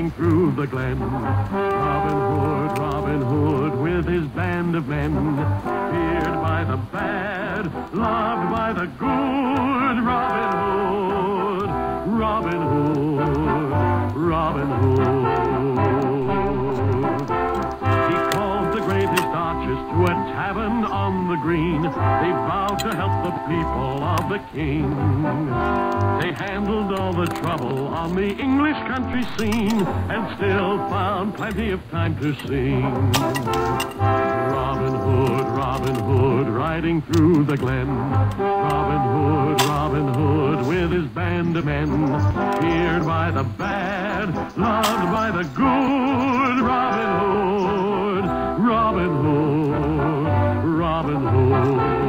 riding through the glen. Robin Hood, with his band of men, feared by the bad, loved by the good. Robin Hood, Robin Hood. He called the greatest archers to a tavern on the green. They vowed to help the people of the king. They handled all the trouble on the English country scene and still found plenty of time to sing. Robin Hood, riding through the glen. Robin Hood, with his band of men, feared by the bad, loved by the good. Robin Hood, Robin Hood, Robin Hood.